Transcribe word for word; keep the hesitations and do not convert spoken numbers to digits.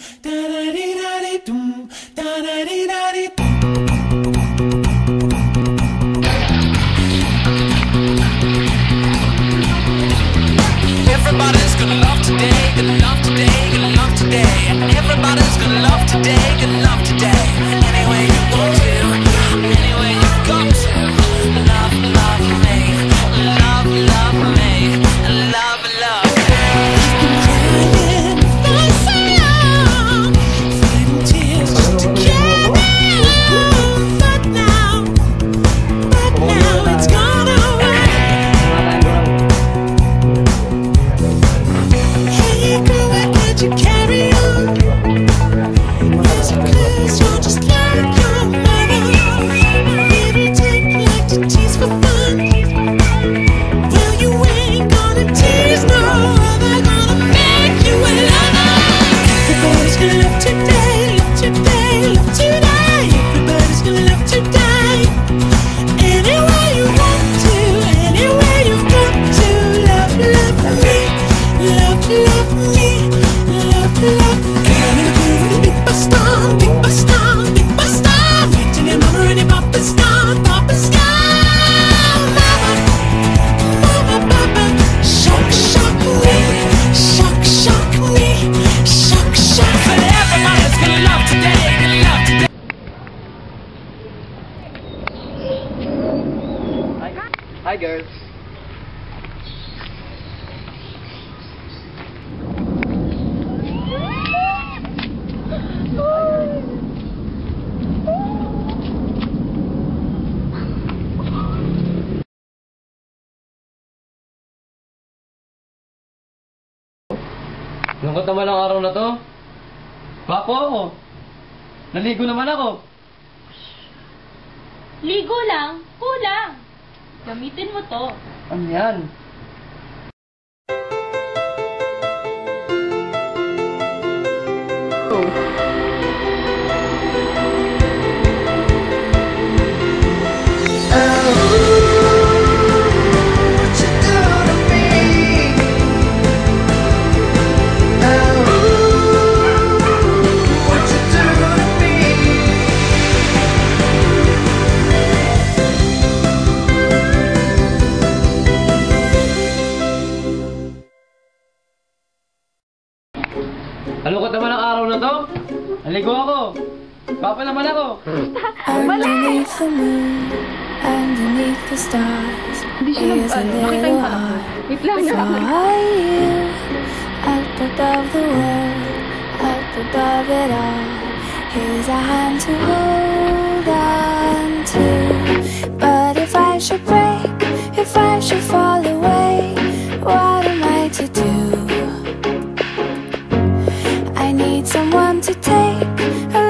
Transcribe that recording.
Everybody's gonna love today, gonna love today, gonna love today. Everybody's gonna love today, gonna love today. Anyway you want to, anyway you've got to. Love, love me, love, love me, love, love me. Crying for so long, fighting tears just to carry on. But now, but now it's gone away. Hey girl, why can't you carry on? Is it 'cause you're just like your mother? Irritate, like to tease for fun. Well, you ain't gonna tease no other, gonna make you a lover. Everybody's gonna love today, love today, love today. Everybody's gonna love today. Any way you want to, any way you've got to. Love, love me, love, love me, love, love. Girl in the groove with a big bus down, big bus down, big bus down. Wait till your mama and your papa's gone, papa's gone. Mama, mama, papa, shock, shock me, shock, shock me, shock, shock. But everybody's gonna love today, gonna love today. Hi, hi girls. Lungkot naman ang araw na to. Bako ako. Naligo naman ako. Ligo lang, kulang. Gamitin mo to. Ano yan? Halukot naman ang araw na to. Naligo ako. Papa naman ako. Underneath the moon, underneath the stars, is a little heart for you. Up above the world, up above it all, here's a hand to hold on to. But if I should break, if I should fall away, what am I to do? I need someone to take a